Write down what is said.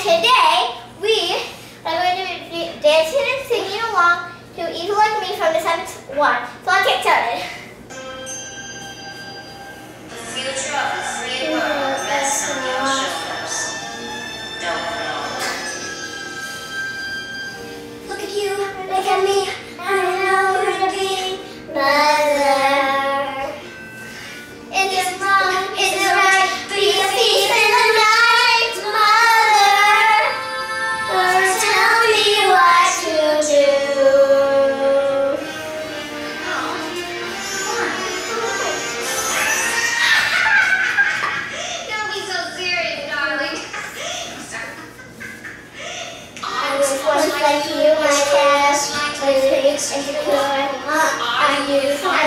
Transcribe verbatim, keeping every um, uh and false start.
today we are going to be dancing and singing along to Evil Like Me from the seventh one. So let's get started. The future of the free world rests on your shoulders. Don't know. Look at you, look at me, I don't know who to be. Mother, is it wrong, is it right? Be a thief in the night, Mother. Or tell me what to do. Don't be so serious, darling. I was once like you, my cash, but it's insecure. Are you fine?